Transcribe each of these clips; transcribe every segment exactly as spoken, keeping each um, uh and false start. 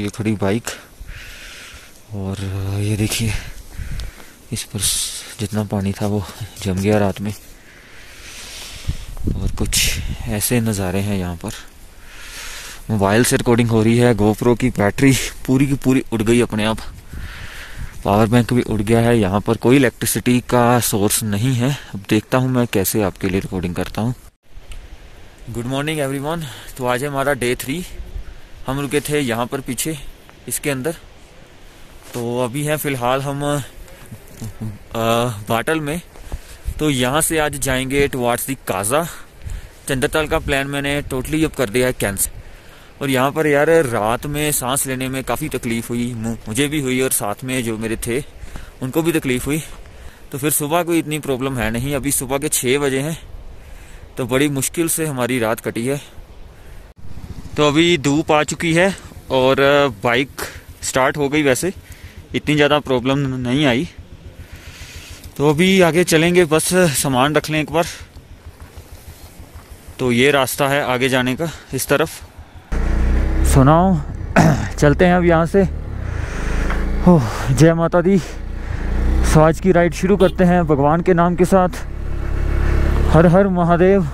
ये खड़ी बाइक, और ये देखिए इस पर जितना पानी था वो जम गया रात में। और कुछ ऐसे नज़ारे हैं यहाँ पर। मोबाइल से रिकॉर्डिंग हो रही है, गोप्रो की बैटरी पूरी की पूरी उड़ गई अपने आप, पावर बैंक भी उड़ गया है। यहाँ पर कोई इलेक्ट्रिसिटी का सोर्स नहीं है। अब देखता हूँ मैं कैसे आपके लिए रिकॉर्डिंग करता हूँ। Good morning everyone. तो आज है हमारा डे थ्री। हम रुके थे यहाँ पर पीछे इसके अंदर। तो अभी हैं फ़िलहाल हम बाटल में। तो यहाँ से आज जाएंगे टुवार्ड्स दी काजा। चंद्रताल का प्लान मैंने टोटली अब कर दिया है कैंसिल। और यहाँ पर यार रात में सांस लेने में काफ़ी तकलीफ़ हुई, मुझे भी हुई और साथ में जो मेरे थे उनको भी तकलीफ़ हुई। तो फिर सुबह कोई इतनी प्रॉब्लम है नहीं। अभी सुबह के छः बजे हैं, तो बड़ी मुश्किल से हमारी रात कटी है। तो अभी धूप आ चुकी है और बाइक स्टार्ट हो गई। वैसे इतनी ज़्यादा प्रॉब्लम नहीं आई। तो अभी आगे चलेंगे, बस सामान रख लें एक बार। तो ये रास्ता है आगे जाने का, इस तरफ। सुनाओ, चलते हैं अब यहाँ से। हो जय माता दी। सो आज की राइड शुरू करते हैं भगवान के नाम के साथ। हर हर महादेव।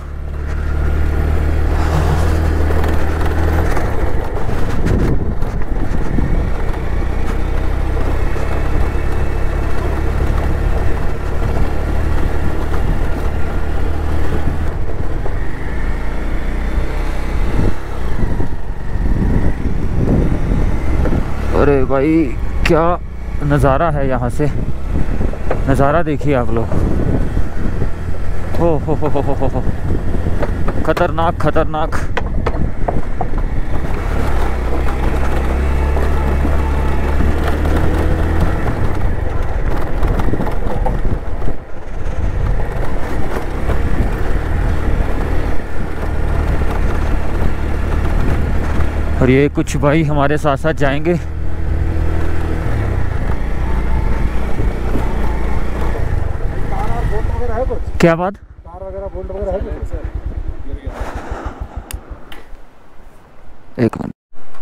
अरे भाई क्या नज़ारा है यहाँ से। नज़ारा देखिए आप लोग। हो हो हो हो हो हो खतरनाक खतरनाक। और ये कुछ भाई हमारे साथ साथ जाएंगे। क्या बात? कार वगैरह बोल्ट वगैरह है सर? एक मिनट।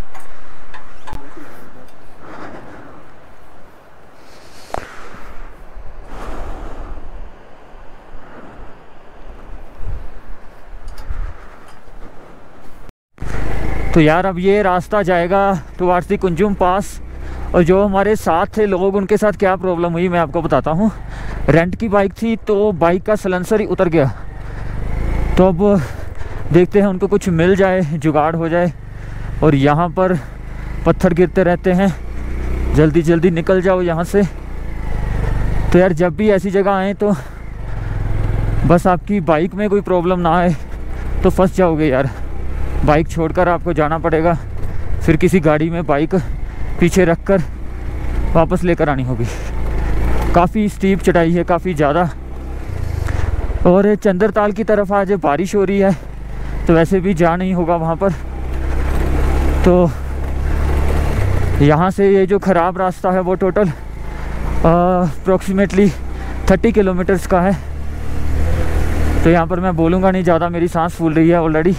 तो यार अब ये रास्ता जाएगा टुवार्ड्स दी कुंजुम पास। और जो हमारे साथ थे लोग, उनके साथ क्या प्रॉब्लम हुई मैं आपको बताता हूँ। रेंट की बाइक थी तो बाइक का सलेंसर ही उतर गया। तो अब देखते हैं उनको कुछ मिल जाए, जुगाड़ हो जाए। और यहाँ पर पत्थर गिरते रहते हैं, जल्दी जल्दी निकल जाओ यहाँ से। तो यार जब भी ऐसी जगह आए तो बस आपकी बाइक में कोई प्रॉब्लम ना आए, तो फंस जाओगे यार। बाइक छोड़कर आपको जाना पड़ेगा, फिर किसी गाड़ी में बाइक पीछे रख कर वापस लेकर आनी होगी। काफ़ी स्टीप चढ़ाई है, काफ़ी ज़्यादा। और चंद्रताल की तरफ आज बारिश हो रही है, तो वैसे भी जा नहीं होगा वहाँ पर। तो यहाँ से ये जो ख़राब रास्ता है वो टोटल अप्रॉक्सीमेटली थर्टी किलोमीटर्स का है। तो यहाँ पर मैं बोलूँगा नहीं ज़्यादा, मेरी सांस फूल रही है ऑलरेडी।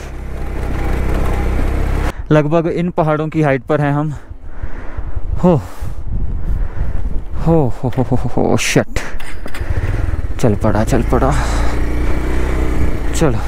लगभग इन पहाड़ों की हाइट पर हैं हम। हो हो हो हो हो हो शिट। चल पड़ा चल पड़ा चलो।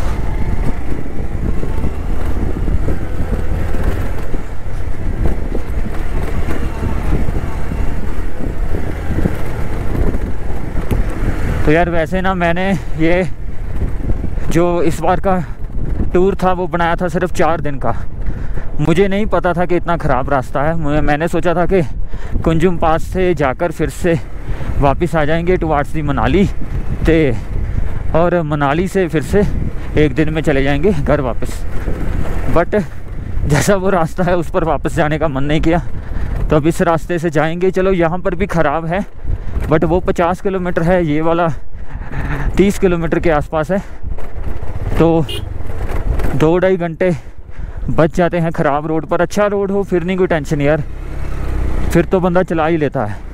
तो यार वैसे ना मैंने ये जो इस बार का टूर था वो बनाया था सिर्फ चार दिन का। मुझे नहीं पता था कि इतना ख़राब रास्ता है। मैंने सोचा था कि कुंजुम पास से जाकर फिर से वापस आ जाएंगे टुवार्ड्स दी मनाली ते, और मनाली से फिर से एक दिन में चले जाएंगे घर वापस। बट जैसा वो रास्ता है उस पर वापस जाने का मन नहीं किया, तो अब इस रास्ते से जाएंगे। चलो यहाँ पर भी ख़राब है, बट वो पचास किलोमीटर है, ये वाला तीस किलोमीटर के आसपास है। तो दो ढाई घंटे बच जाते हैं ख़राब रोड पर। अच्छा रोड हो फिर नहीं कोई टेंशन यार, फिर तो बंदा चला ही लेता है।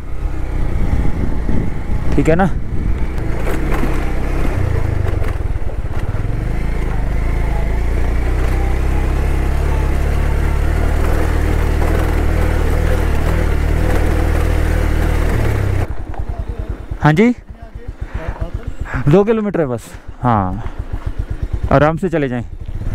ठीक है ना। हाँ जी, दो किलोमीटर है बस। हाँ, आराम से चले जाएं।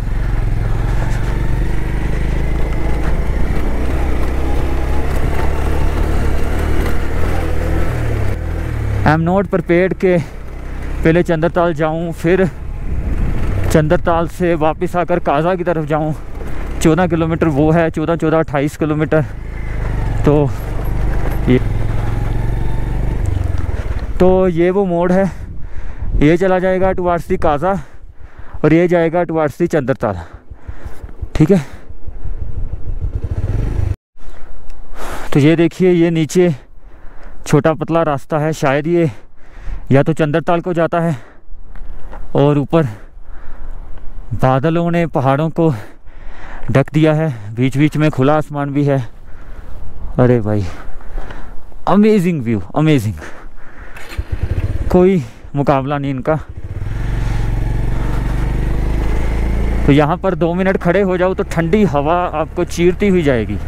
आई एम नॉट प्रिपेयर्ड के पहले चंद्रताल जाऊं, फिर चंद्रताल से वापस आकर काजा की तरफ जाऊं। चौदह किलोमीटर वो है, चौदह चौदह अट्ठाईस किलोमीटर। तो ये तो ये वो मोड़ है, ये चला जाएगा टुवार्ड्स दी काजा और ये जाएगा टुवार्ड्स दी चंद्रताल। ठीक है, तो ये देखिए, ये नीचे छोटा पतला रास्ता है, शायद ये या तो चंद्रताल को जाता है, और ऊपर बादलों ने पहाड़ों को ढक दिया है, बीच बीच में खुला आसमान भी है। अरे भाई, अमेजिंग व्यू, अमेजिंग, कोई मुकाबला नहीं इनका। तो यहाँ पर दो मिनट खड़े हो जाओ तो ठंडी हवा आपको चीरती हुई जाएगी।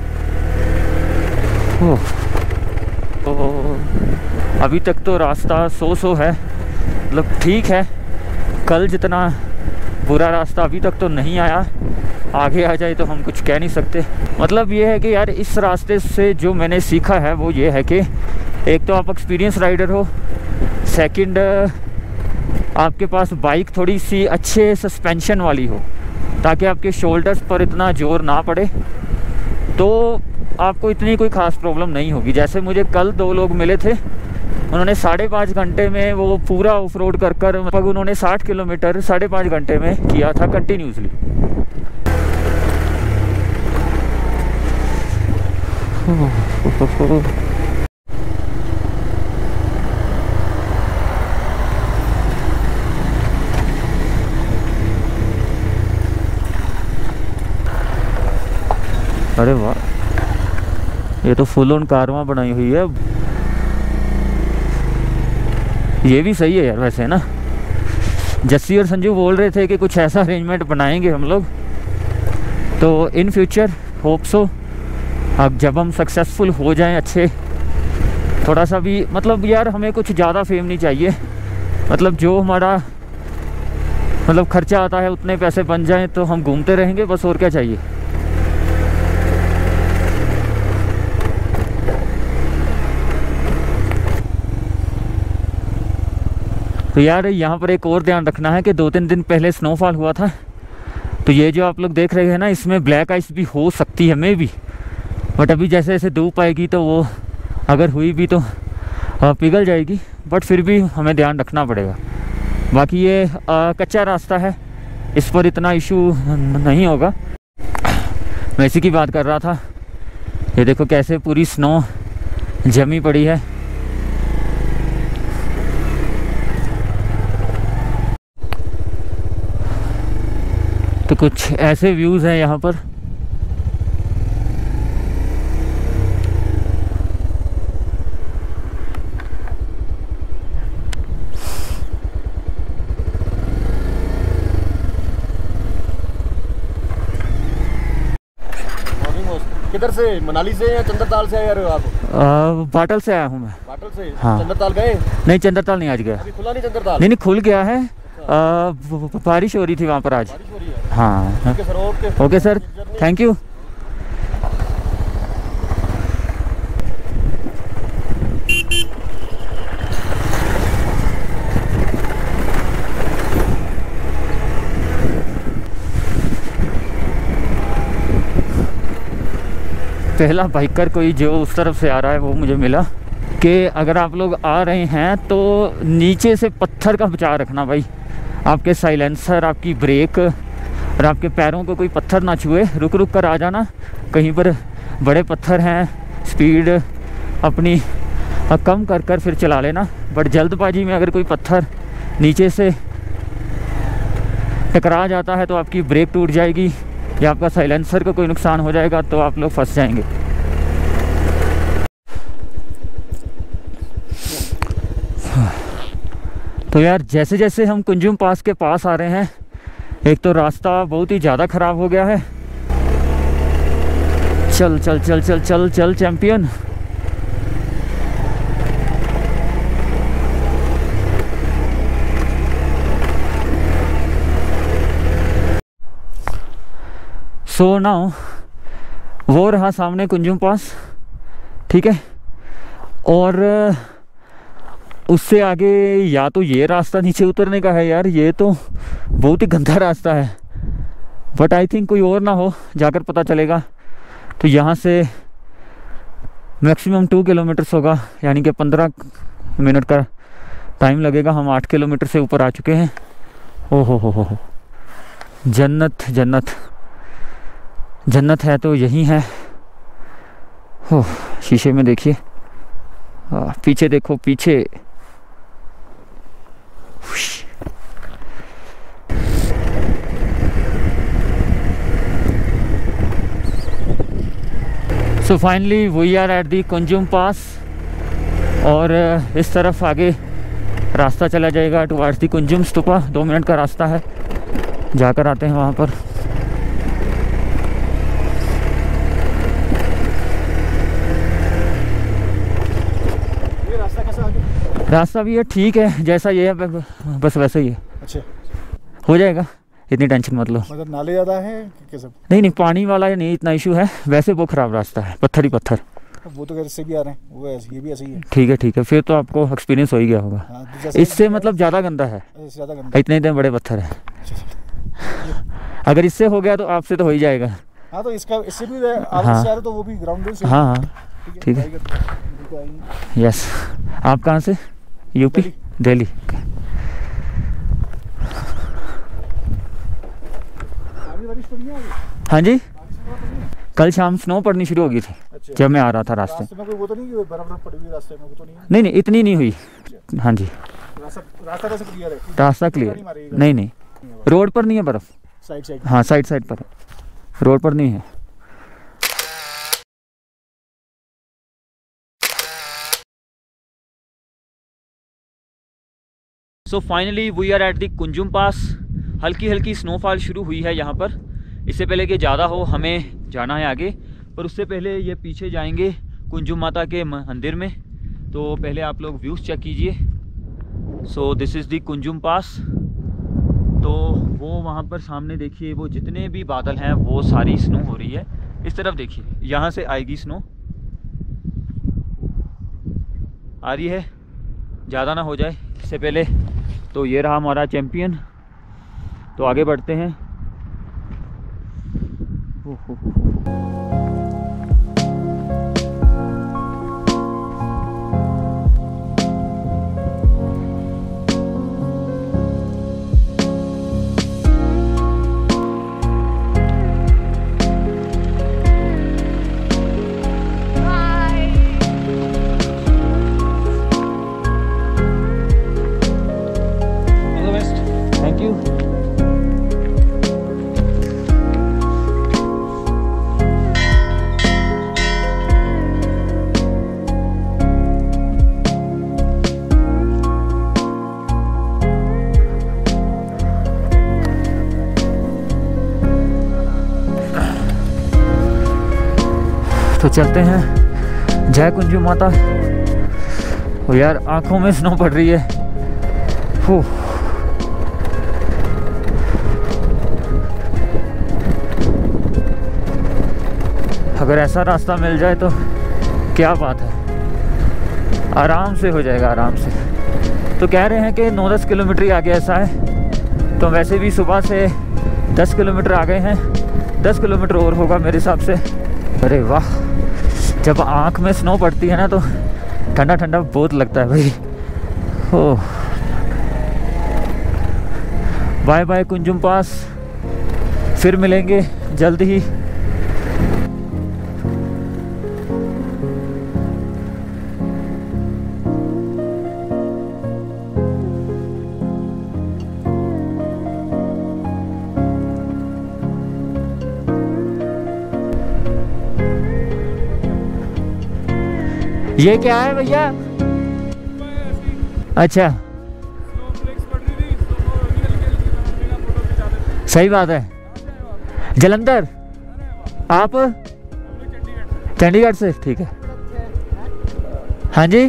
ओह, तो अभी तक तो रास्ता सो सो है, मतलब ठीक है, कल जितना बुरा रास्ता अभी तक तो नहीं आया। आगे आ जाए तो हम कुछ कह नहीं सकते। मतलब ये है कि यार इस रास्ते से जो मैंने सीखा है वो ये है कि एक तो आप एक्सपीरियंस राइडर हो, सेकंड आपके पास बाइक थोड़ी सी अच्छे सस्पेंशन वाली हो ताकि आपके शोल्डर्स पर इतना जोर ना पड़े, तो आपको इतनी कोई ख़ास प्रॉब्लम नहीं होगी। जैसे मुझे कल दो लोग मिले थे, उन्होंने साढ़े पाँच घंटे में वो पूरा ऑफ रोड कर कर लगभग उन्होंने साठ किलोमीटर साढ़े पाँच घंटे में किया था कंटिन्यूसली। अरे वाह, ये तो फुल ऑन कारवां बनाई हुई है। ये भी सही है यार वैसे ना। जस्सी और संजू बोल रहे थे कि कुछ ऐसा अरेंजमेंट बनाएंगे हम लोग, तो इन फ्यूचर होप सो अब जब हम सक्सेसफुल हो जाएं अच्छे, थोड़ा सा भी मतलब यार हमें कुछ ज़्यादा फेम नहीं चाहिए, मतलब जो हमारा मतलब खर्चा आता है उतने पैसे बन जाएं तो हम घूमते रहेंगे बस, और क्या चाहिए। तो यार यहाँ पर एक और ध्यान रखना है कि दो तीन दिन पहले स्नोफॉल हुआ था, तो ये जो आप लोग देख रहे हैं ना, इसमें ब्लैक आइस भी हो सकती है मे भी, बट अभी जैसे जैसे धूप आएगी तो वो अगर हुई भी तो पिघल जाएगी, बट फिर भी हमें ध्यान रखना पड़ेगा। बाकी ये आ, कच्चा रास्ता है, इस पर इतना इशू नहीं होगा। मैं इसी की बात कर रहा था, ये देखो कैसे पूरी स्नो जमी पड़ी है। तो कुछ ऐसे व्यूज़ हैं यहाँ पर। किधर से, मनाली से या चंद्रताल से आए हो आप? बाटल से आया हूँ मैं। बाटल से? हाँ। चंद्रताल गए? नहीं, चंद्रताल नहीं आज गया। अभी खुला नहीं चंद्रताल? नहीं नहीं, खुल गया है, बारिश हो रही थी वहाँ पर आज। बारिश हो रही है? हाँ। Okay sir, okay okay sir, thank you. पहला बाइकर कोई जो उस तरफ से आ रहा है वो मुझे मिला कि अगर आप लोग आ रहे हैं तो नीचे से पत्थर का बचाव रखना भाई, आपके साइलेंसर, आपकी ब्रेक और आपके पैरों को कोई पत्थर ना छुए। रुक रुक कर आ जाना, कहीं पर बड़े पत्थर हैं, स्पीड अपनी कम कर कर फिर चला लेना, बट जल्दबाजी में अगर कोई पत्थर नीचे से टकरा जाता है तो आपकी ब्रेक टूट जाएगी या आपका साइलेंसर को कोई नुकसान हो जाएगा, तो आप लोग फंस जाएंगे। तो यार जैसे जैसे हम कुंजुम पास के पास आ रहे हैं, एक तो रास्ता बहुत ही ज़्यादा ख़राब हो गया है। चल चल चल चल चल चल चैंपियन। सो नाउ वो रहा सामने कुंजुम पास, ठीक है। और उससे आगे या तो ये रास्ता नीचे उतरने का है यार, ये तो बहुत ही गंदा रास्ता है, बट आई थिंक कोई और ना हो, जाकर पता चलेगा। तो यहाँ से मैक्सिमम टू किलोमीटर्स होगा, यानी कि पंद्रह मिनट का टाइम लगेगा। हम आठ किलोमीटर से ऊपर आ चुके हैं। ओ हो हो हो जन्नत जन्नत जन्नत है तो यही है। हो शीशे में देखिए, पीछे देखो पीछे। So finally we are at the Kunzum pass, और इस तरफ आगे रास्ता चला जाएगा टुवार्ड्स दी कुंजुम स्तूपा। दो मिनट का रास्ता है, जाकर आते हैं वहाँ पर। ये रास्ता कैसा आगे? रास्ता भी है ठीक है, जैसा ये है बस वैसा ही है। अच्छा, हो जाएगा, इतनी टेंशन मत लो। मतलब नाले ज़्यादा है कि सब? नहीं नहीं, पानी वाला नहीं इतना इशू है, वैसे वो ख़राब रास्ता है, पत्थर ही पत्थर। वो तो कैसे भी आ रहे हैं, वो ऐसे, ये भी ऐसे ही है। ठीक है ठीक है, फिर तो आपको एक्सपीरियंस हो ही गया होगा। हाँ, तो जैसे इससे मतलब ज़्यादा गंदा है, ज़्यादा गंदा। इतने इतने बड़े पत्थर है। अगर इससे हो गया तो आपसे तो हो ही जाएगा। हाँ, तो इसका इससे भी आगे हाँ। से आ रहे तो वो भी ग्राउंड से। हाँ हाँ ठीक है। यस, आप कहाँ से? यूपी, दिल्ली। बारिश पड़ी है आगे? हाँ जी, कल शाम स्नो पड़नी शुरू हो गई थी। अच्छा। जब मैं आ रहा था रास्ते रास्ते में कोई वो तो नहीं कि बर्फ बर्फ पड़ी हुई रास्ते में, वो तो नहीं है? नहीं नहीं, इतनी नहीं हुई। हाँ जी, रास्ता रास्ता कैसे क्लियर है? रास्ता क्लियर। नहीं नहीं, रोड पर नहीं है बर्फ। Side side. हाँ साइड साइड पर है, रोड पर नहीं है। So finally we are at the Kunzum pass. हल्की हल्की स्नोफॉल शुरू हुई है यहाँ पर। इससे पहले कि ज़्यादा हो, हमें जाना है आगे, पर उससे पहले ये पीछे जाएंगे कुंजुम माता के मंदिर में। तो पहले आप लोग व्यूज़ चेक कीजिए। So this is the Kunzum pass. तो वो वहाँ पर सामने देखिए, वो जितने भी बादल हैं वो सारी स्नो हो रही है। इस तरफ देखिए, यहाँ से आएगी स्नो, आ रही है, ज़्यादा ना हो जाए इससे पहले। तो ये रहा हमारा चैम्पियन। तो आगे बढ़ते हैं। हो हो हो। Thank you. तो चलते हैं जय कुंजू माता। ओ यार, आंखों में स्नो पड़ रही है। हो अगर ऐसा रास्ता मिल जाए तो क्या बात है, आराम से हो जाएगा, आराम से। तो कह रहे हैं कि नौ दस किलोमीटर ही आगे ऐसा है। तो वैसे भी सुबह से दस किलोमीटर आ गए हैं, दस किलोमीटर और होगा मेरे हिसाब से। अरे वाह, जब आँख में स्नो पड़ती है ना तो ठंडा ठंडा बहुत लगता है भाई। हो बाय बाय कुंजुम पास, फिर मिलेंगे जल्द ही। ये क्या है भैया? अच्छा, सही बात है। जलंधर, आप चंडीगढ़ से? ठीक है। हाँ जी,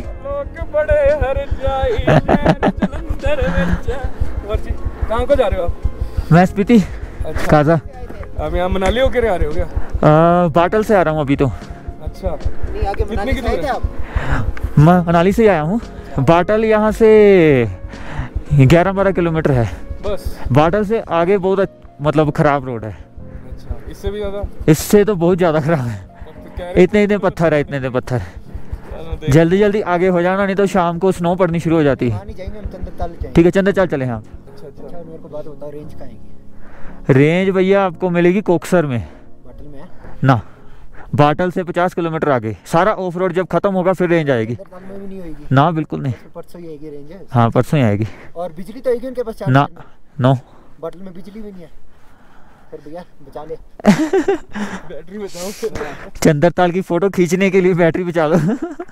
कहाँ को जा रहे हो आप? मैं स्पीति काजा। आप यहाँ मनाली होकर आ रहे हो क्या? आ, बाटल से आ रहा हूँ अभी तो। अच्छा, नहीं आगे मनाली कितने की दूर थे है? आप? मैं मनाली से ही आया हूँ। बाटल यहाँ से ग्यारह बारह किलोमीटर है। बस। बाटल से आगे बहुत अच्छ- मतलब ख़राब रोड है। अच्छा, इससे भी ज़्यादा? इससे तो बहुत ज़्यादा ख़राब है। तो कह रहे इतने इतने पत्थर है, इतने इतने पत्थर। चलो देख- जल्दी जल्दी आगे हो जाना, नहीं तो शाम को स्नो पड़नी शुरू हो जाती है। कहाँ नहीं जाएंगे हम, चंद्रताल जाएंगे। ठीक है, चंद्र चाल चले हैं आप। अच्छा अच्छा। अच्छा मेरे को बात बताओ, रेंज कहाँ आएगी? रेंज भैया आपको मिलेगी कोकसर में बाटल में है? ना, बाटल से पचास किलोमीटर आगे। सारा ऑफ रोड जब खत्म होगा फिर रेंज आएगी। चंद्रताल में भी नहीं होगी? ना बिल्कुल नहीं। तो परसों ही आएगी रेंज है। हाँ परसों ही आएगी। और बिजली तो आएगी उनके पास? चार्ज ना करने? नो। बाटल में बिजली भी नहीं है? फिर भैया बचा ले। बैटरी बचाओ। चंद्रताल की फोटो खींचने के लिए बैटरी बचा लो।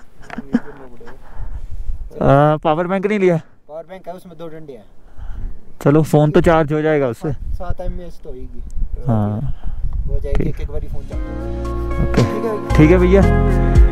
आ, पावर बैंक नहीं लिया? पावर बैंक है, उसमें दो डंडे हैं। चलो फ़ोन तो चार्ज हो जाएगा उससे। सात एम एच तो होगी। हाँ हो जाएगी, ठीक। एक एक बारी फोन चार्ज। ओके ठीक है ठीक है भैया।